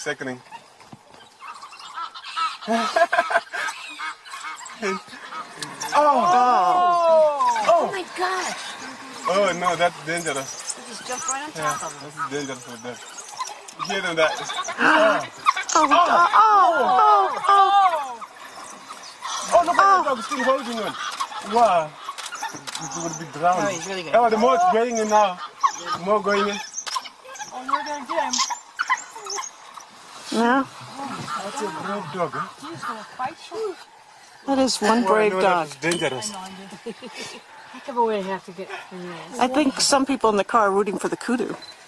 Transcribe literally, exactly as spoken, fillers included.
seconding. Oh! Oh! Oh my gosh! Oh no, that's dangerous. He just jumped right on top Yeah, of him. this is dangerous for them. You hear them that? Oh! Oh! Oh! Oh! Oh! Oh, look at that dog still holding on. Wow. He's going to be drowned. Oh, he's really good. Oh, the more it's going in now. The more going in. Oh, we're going to get him. No, That's a brave dog, huh? He's going to fight you. that is one brave Oh, no, dog. That's dangerous. Heck of a way to have to get. I think some people in the car are rooting for the kudu.